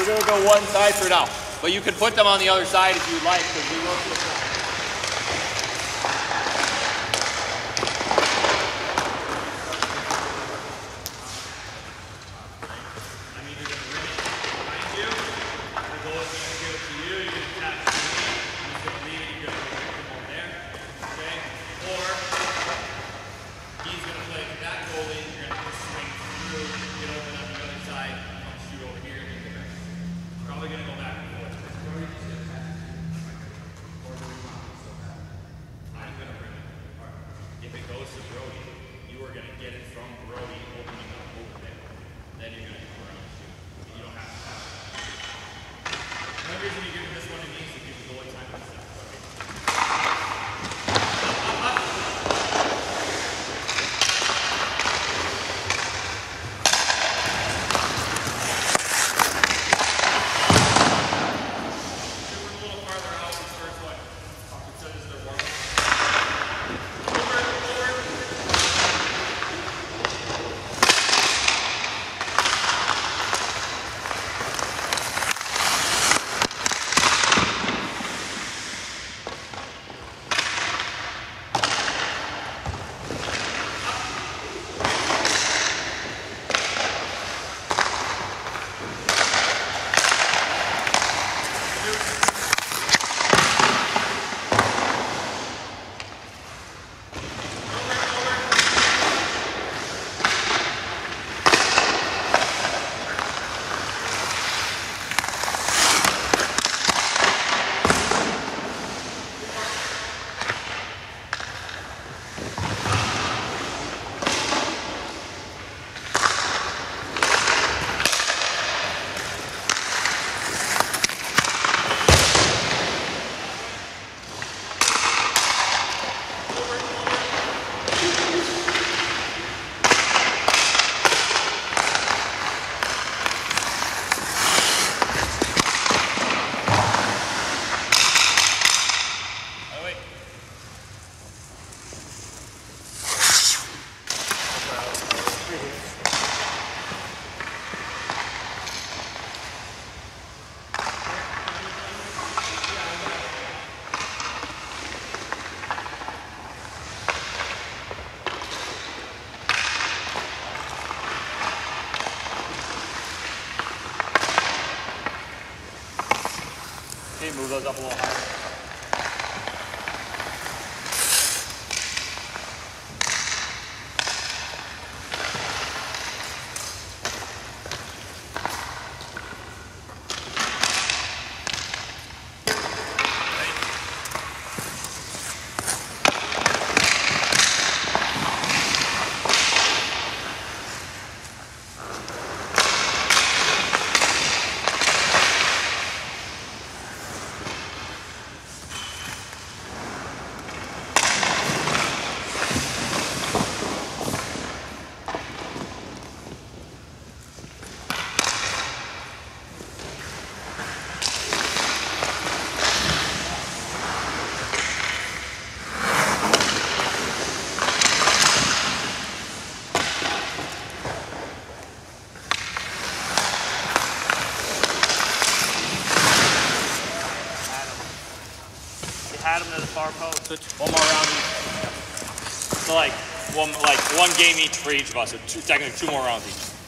gonna go one side for now, but you can put them on the other side if you'd like, because we will switch them. If it goes to Brody, you are going to get it from Brody opening up over there. Then you're going to come around and shoot. And you don't have to pass it. The only reason you give this one to me is to give you the only time to set. Okay, move those up a little higher. Had him to the far post. One more round each. So like one game each for each of us. So technically 2 more rounds each.